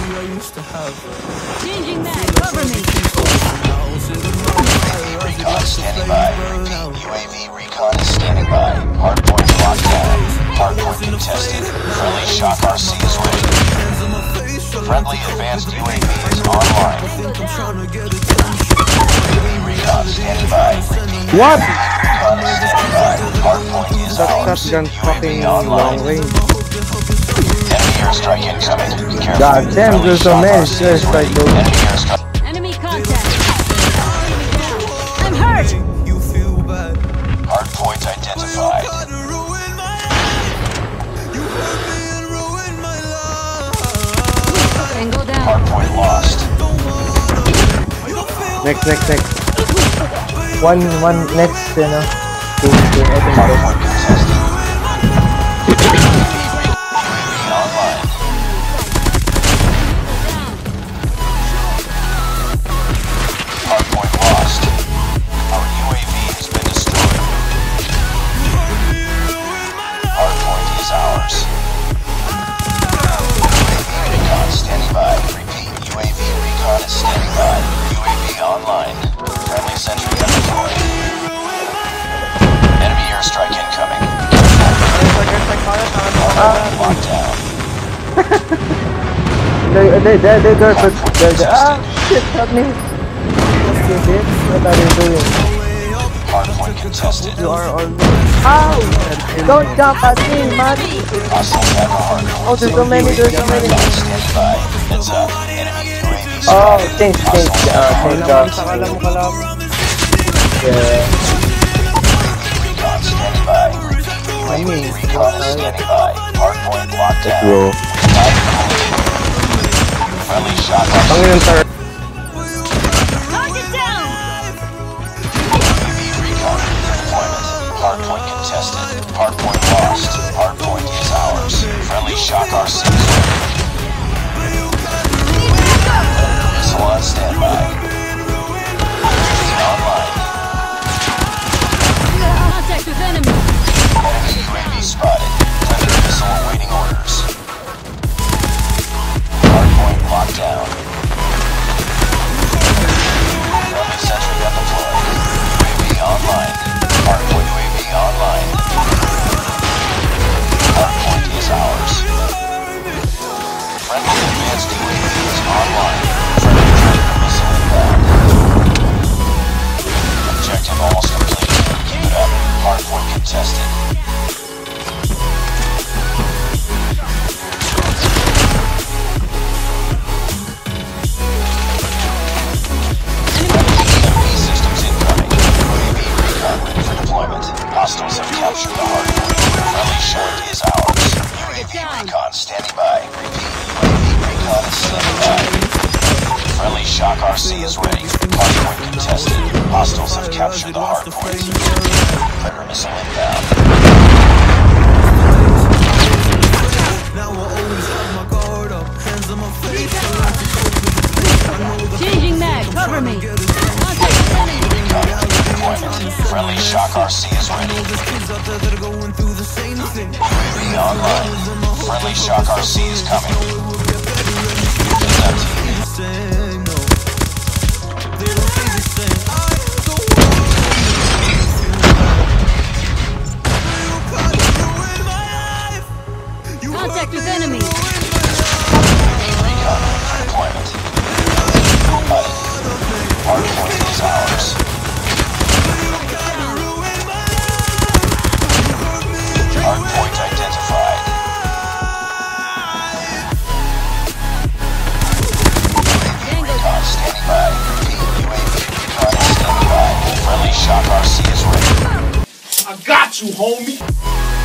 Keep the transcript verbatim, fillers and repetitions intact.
Changing that, cover me. Recon standing by. Repeat, U A V recon is standing by. Hardpoint locked down. Hardpoint contested. Friendly shock R C is ready. Friendly advanced U A V is online. U A V recon standing by. Repeat, What? recon is standing by. Hardpoint is That ours. shotgun U A fucking V online. long range. Enemy airstrike incoming. Be careful. God damn, Friendly there's so shock many R C is airstrike ready. though. Enemy airstrike. Enemy contact. I'm hurt. Hardpoint identified. Angle down. Hardpoint lost. Next, next, next. One, one next, you know. To, to heading Hardpoint back. contested. U A V online. Hardpoint lost. Our U A V has been destroyed. Hardpoint is ours. U A V recon standing by. Repeat, U A V recon is standing by. U A V online. Friendly sentry deployed. Enemy airstrike incoming. Hardpoint locked down. They, they, they, they, they're, Hardpoint they're, they're, ah, contested. shit, help me. Okay, bitch, what are you doing? Hardpoint contested. You are on me. Ow! Don't jump at me, man! Hostiles have a hardpoint. Oh, there's so many, there's so many. Stand by. Heads up. Enemy U A V Oh, spotted. thanks, thanks, uh, thank God. Yeah. Recon standing by. U A V recon is standing by. Hardpoint locked down. Bro. Friendly shot on Ang yun, sir. Target down. U A V recon deployment. Hardpoint contested. Hardpoint lost. Hardpoint is ours. Friendly shock R C is ready. Missile on standby. Online. Contact with enemy. Enemy U A V spotted. Predator missile awaiting orders. Hardpoint locked down. Friendly sentry gun deployed. U A V online. Hardpoint U A V online. Hardpoint is ours. Friendly advanced U A V is online. Friendly Predator missile inbound. Objective almost complete. Keep it up. Hardpoint contested. Hostiles have captured the hardpoint. Friendly short is ours. U A V recon standing by. Repeat, U A V recon is standing by. Friendly shock R C is ready. Hardpoint contested. Hostiles have captured the hardpoint. Predator missile inbound. Changing mag, cover me. Contact with enemy. Recon deployment. Friendly shock R C is ready. U A V online. Friendly shock R C is coming. It's empty. Contact with enemy. Recon for deployment. Button. Hardpoint is ours. Hardpoint identified. U A V recon standing by. Repeat, U A V recon is standing by. Friendly shock R C is ready. I got you, homie.